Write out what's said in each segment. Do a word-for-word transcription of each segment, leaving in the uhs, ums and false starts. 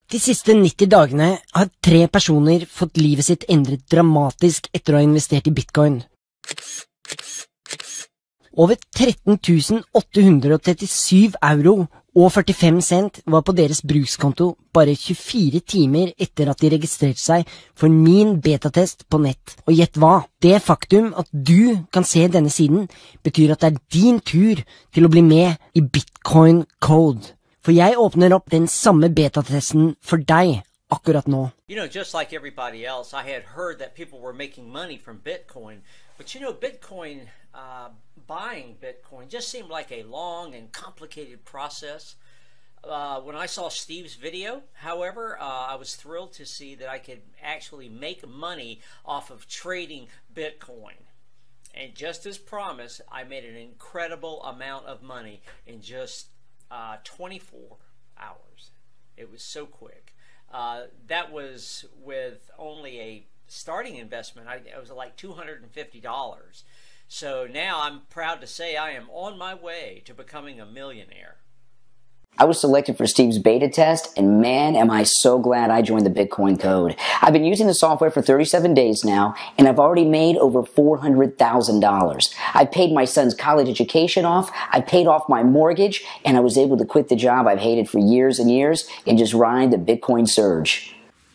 De siste nitti dagene har tre personer fått livet sitt endret dramatisk etter å ha investert i bitcoin. Over tretten tusen åtte hundre trettisju euro og førtifem cent var på deres brukskonto bare tjuefire timer etter at de registrerte seg for min betatest på nett. Og gjett hva? Det faktum at du kan se denne siden betyr at det er din tur til å bli med i Bitcoin Code. For jeg åpner opp den samme betatesten for deg akkurat nå. You know, just like everybody else, I had heard that people were making money from Bitcoin. But you know, Bitcoin, uh, buying Bitcoin just seemed like a long and complicated process. Uh, when I saw Steve's video, however, uh, I was thrilled to see that I could actually make money off of trading Bitcoin. And just as promised, I made an incredible amount of money in just uh, twenty-four hours. It was so quick. Uh, that was with only a starting investment. I, it was like two hundred fifty dollars. So now I'm proud to say I am on my way to becoming a millionaire. I was selected for Steve's beta test, and man, am I so glad I joined the Bitcoin Code. I've been using the software for thirty-seven days now, and I've already made over four hundred thousand dollars. I paid my son's college education off, I paid off my mortgage, and I was able to quit the job I've hated for years and years and just ride the Bitcoin surge.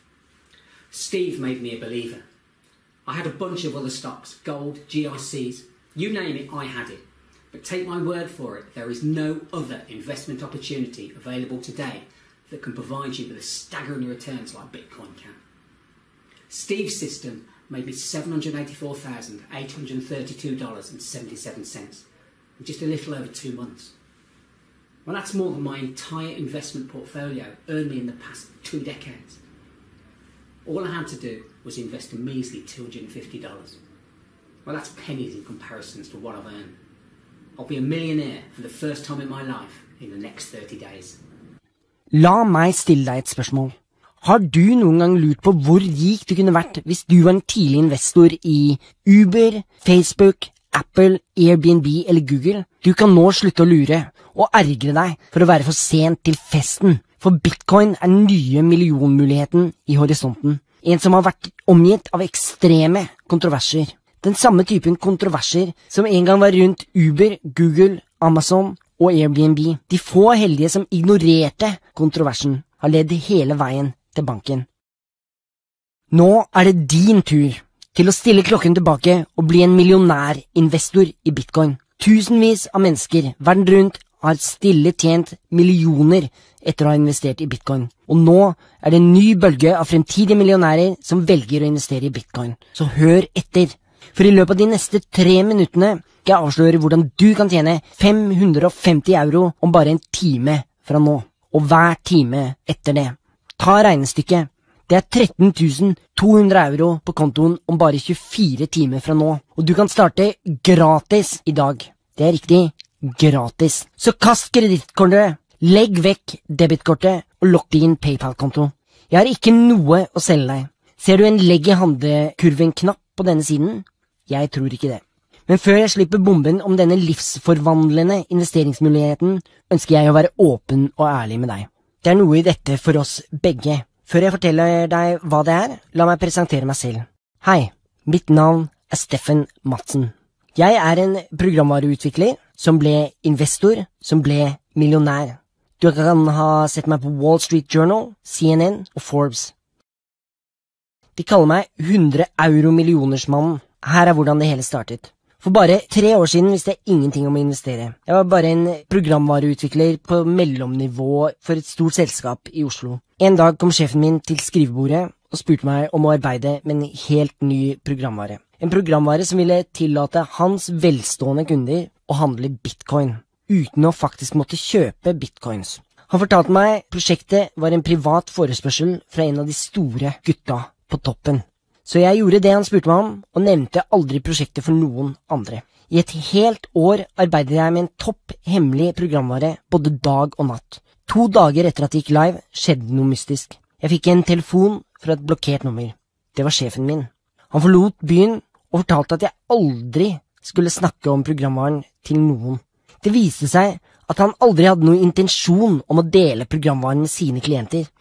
Steve made me a believer. I had a bunch of other stocks, gold, G I Cs, you name it, I had it. But take my word for it, there is no other investment opportunity available today that can provide you with a staggering returns like Bitcoin can. Steve's system made me seven hundred eighty-four thousand eight hundred thirty-two dollars and seventy-seven cents in just a little over two months. Well, that's more than my entire investment portfolio earned me in the past two decades. All I had to do was invest a measly two hundred fifty dollars. Well, that's pennies in comparison to what I've earned. I'll be a millionaire for the first time in my life in the next thirty days. La meg stille deg et spørsmål. Har du noen gang lurt på hvor rik du kunne vært hvis du var en tidlig investor i Uber, Facebook, Apple, Airbnb eller Google? Du kan nå slutte å lure og ergre deg for å være for sent til festen. For Bitcoin er den nye millionmuligheten i horisonten. En som har vært omgitt av ekstreme kontroverser. Den samme typen kontroverser som en gang var rundt Uber, Google, Amazon og Airbnb. De få heldige som ignorerte kontroversen har ledd hele veien til banken. Nå er det din tur til å stille klokken tilbake og bli en millionærinvestor i Bitcoin. Tusenvis av mennesker verden rundt har stille tjent millioner etter å ha investert i Bitcoin. Og nå er det en ny bølge av fremtidige millionærer som velger å investere i Bitcoin. Så hør etter. For i løpet av de neste tre minuttene skal jeg avsløre hvordan du kan tjene fem hundre femti euro om bare en time fra nå. Og hver time etter det. Ta regnestykket. Det er tretten tusen to hundre euro på kontoen om bare tjuefire timer fra nå. Og du kan starte gratis i dag. Det er riktig, gratis. Så kast kredittkortet, legg vekk debitkortet og lokk din PayPal-konto. Jeg har ikke noe å selge deg. Ser du en legg i handlekurven-knapp på denne siden? Jeg tror ikke det. Men før jeg slipper bomben om denne livsforvandlende investeringsmuligheten, ønsker jeg å være åpen og ærlig med deg. Det er noe i dette for oss begge. Før jeg forteller deg hva det er, la meg presentere meg selv. Hei, mitt navn er Steffen Madsen. Jeg er en programvareutvikler som ble investor, som ble millionær. Du kan ha sett meg på Wall Street Journal, C N N og Forbes. De kaller meg hundre euro millionersmannen. Her er hvordan det hele startet. For bare tre år siden visste jeg ingenting om å investere. Jeg var bare en programvareutvikler på mellomnivå for et stort selskap i Oslo. En dag kom sjefen min til skrivebordet og spurte meg om å arbeide med en helt ny programvare. En programvare som ville tillate hans velstående kunder å handle bitcoin, uten å faktisk måtte kjøpe bitcoins. Han fortalte meg prosjektet var en privat forespørsel fra en av de store gutta på toppen. Så jeg gjorde det han spurte meg om, og nevnte aldri prosjektet for noen andre. I et helt år arbeidet jeg med en topp hemmelig programvare både dag og natt. To dager etter at det gikk live, skjedde noe mystisk. Jeg fikk en telefon fra et blokkert nummer. Det var sjefen min. Han forlot byen og fortalte at jeg aldri skulle snakke om programvaren til noen. Det viste seg at han aldri hadde noen intensjon om å dele programvaren med sine klienter.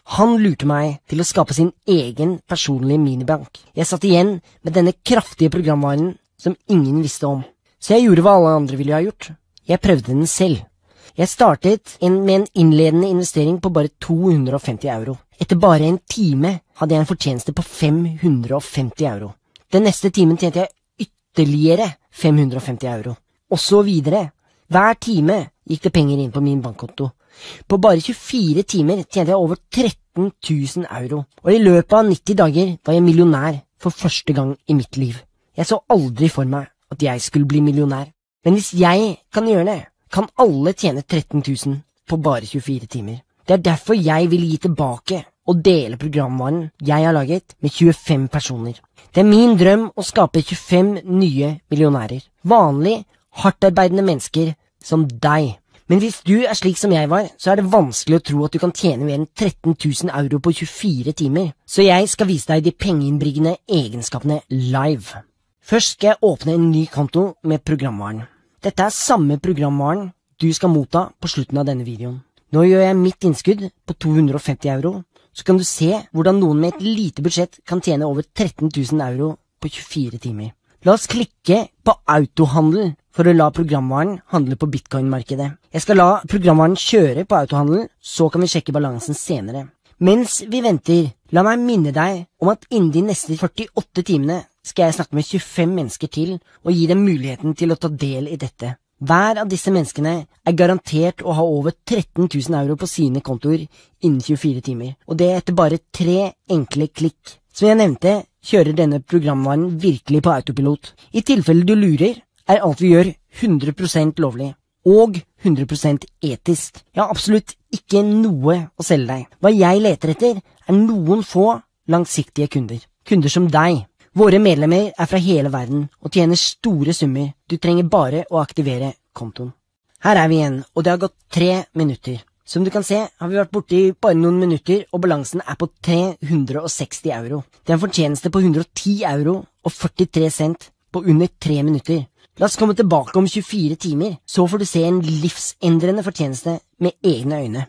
Han lurte meg til å skape sin egen personlige minibank. Jeg satt igjen med denne kraftige programvaren som ingen visste om. Så jeg gjorde hva alle andre ville ha gjort. Jeg prøvde den selv. Jeg startet en, med en innledende investering på bare to hundre og femti euro. Etter bare en time hadde jeg en fortjeneste på fem hundre og femti euro. Den neste timen tjente jeg ytterligere fem hundre og femti euro. Og så videre. Hver time gikk det penger inn på min bankkonto. På bare tjuefire timer tjente jeg over tretten tusen euro. Og i løpet av nitti dager var jeg millionær for første gang i mitt liv. Jeg så aldri for meg at jeg skulle bli millionær. Men hvis jeg kan gjøre det, kan alle tjene tretten tusen på bare tjuefire timer. Det er derfor jeg vil gi tilbake og dele programvaren jeg har laget med tjuefem personer. Det er min drøm å skape tjuefem nye millionærer. Vanlig, hardtarbeidende mennesker som deg. Men hvis du er slik som jeg var, så er det vanskelig å tro at du kan tjene mer enn tretten tusen euro på tjuefire timer. Så jeg skal vise deg de pengeinnbringende egenskapene live. Først skal jeg åpne en ny konto med programvaren. Dette er samme programvaren du skal motta på slutten av denne videoen. Nå gjør jeg mitt innskudd på to hundre og femti euro, så kan du se hvordan noen med et lite budsjett kan tjene over tretten tusen euro på tjuefire timer. La oss klikke på autohandel for å la programvaren handle på bitcoin-markedet. Jeg skal la programvaren kjøre på autohandel, så kan vi sjekke balansen senere. Mens vi venter, la meg minne deg om at innen de neste førtiåtte timene skal jeg snakke med tjuefem mennesker til og gi dem muligheten til å ta del i dette. Hver av disse menneskene er garantert å ha over tretten tusen euro på sine kontoer innen tjuefire timer, og det etter bare tre enkle klikk. Som jeg nevnte, kjører denne programvaren virkelig på autopilot. I tilfelle du lurer, er alt vi gjør hundre prosent lovlig, og hundre prosent etisk. Jeg har absolutt ikke noe å selge deg. Hva jeg leter etter, er noen få langsiktige kunder. Kunder som deg. Våre medlemmer er fra hele verden og tjener store summer. Du trenger bare å aktivere kontoen. Her er vi igjen, og det har gått tre minutter. Som du kan se, har vi vært borte i bare noen minutter, og balansen er på tre hundre og seksti euro. Det er en fortjeneste på hundre og ti euro og førtitre cent på under tre minutter. La oss komme tilbake om tjuefire timer, så får du se en livsendrende fortjeneste med egne øyne.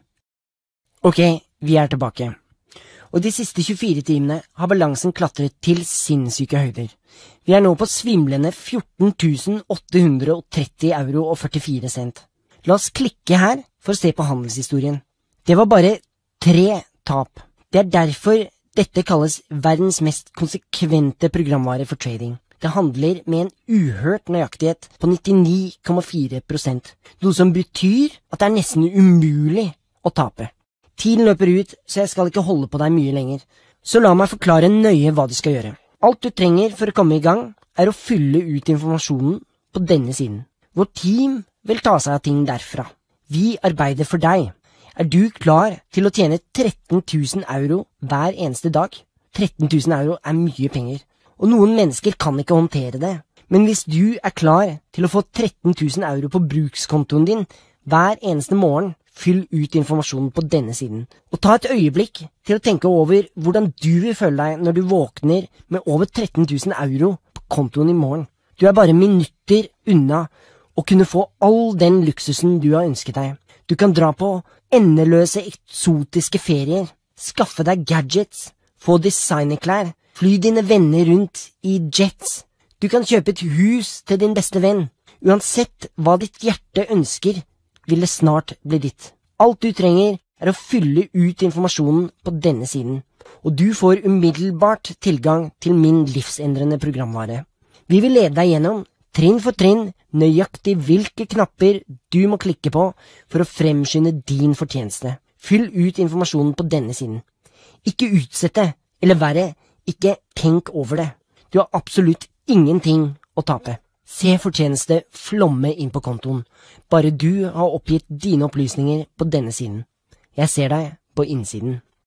Ok, vi er tilbake. Og de siste tjuefire timene har balansen klatret til sinnssyke høyder. Vi er nå på svimlende fjorten tusen åtte hundre og tretti euro og førtifire cent. La oss klikke her for å se på handelshistorien. Det var bare tre tap. Det er derfor dette kalles verdens mest konsekvente programvare for trading. Det handler med en uhørt nøyaktighet på nittini komma fire prosent, noe som betyr at det er nesten umulig å tape. Tiden løper ut, så jeg skal ikke holde på deg mye lenger. Så la meg forklare nøye hva du skal gjøre. Alt du trenger for å komme i gang, er å fylle ut informasjonen på denne siden. Vårt team vil ta seg av ting derfra. Vi arbeider for deg. Er du klar til å tjene tretten tusen euro hver eneste dag? tretten tusen euro er mye penger. Og noen mennesker kan ikke håndtere det. Men hvis du er klar til å få tretten tusen euro på brukskontoen din hver eneste morgen, fyll ut informasjonen på denne siden. Og ta et øyeblikk til å tenke over hvordan du vil føle deg når du våkner med over tretten tusen euro på kontoen i morgen. Du er bare minutter unna å kunne få all den luksusen du har ønsket deg. Du kan dra på endeløse eksotiske ferier, skaffe deg gadgets, få designerklær, fly dine venner rundt i jets. Du kan kjøpe et hus til din beste venn. Uansett hva ditt hjerte ønsker, vil det snart bli ditt. Alt du trenger er å fylle ut informasjonen på denne siden, og du får umiddelbart tilgang til min livsendrende programvare. Vi vil lede deg gjennom, trinn for trinn, nøyaktig hvilke knapper du må klikke på for å fremskynde din fortjeneste. Fyll ut informasjonen på denne siden. Ikke utsette, eller verre, ikke tenk over det. Du har absolutt ingenting å tape. Se fortjeneste flomme inn på kontoen. Bare du har oppgitt dine opplysninger på denne siden. Jeg ser deg på innsiden.